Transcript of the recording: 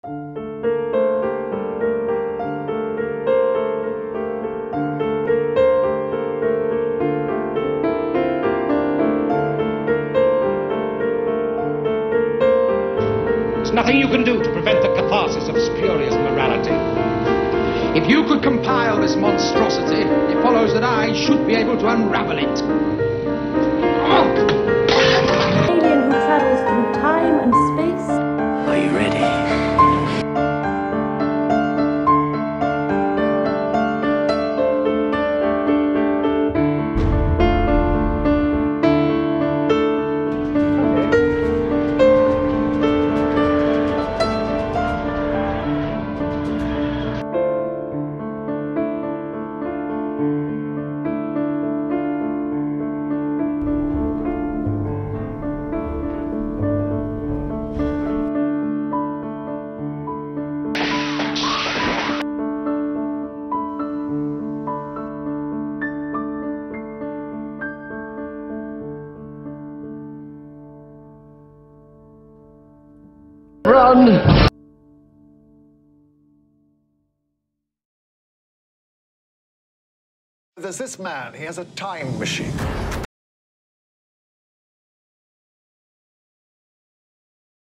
There's nothing you can do to prevent the catharsis of spurious morality. If you could compile this monstrosity, it follows that I should be able to unravel it. Alien who travels through time and space. Are you ready? Run! There's this man, he has a time machine.